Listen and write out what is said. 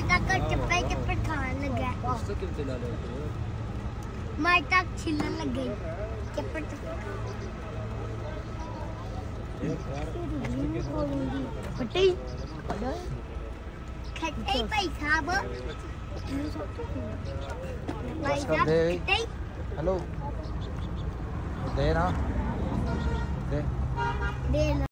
तक चप्पे चप्पे खाने लगा उससे क्यों चला रहे हो मैं तक छिलने लग गई चप्पे चप्पे फटे खट्टे भाई साहब भाई साहब खट्टे हेलो दे ना दे दे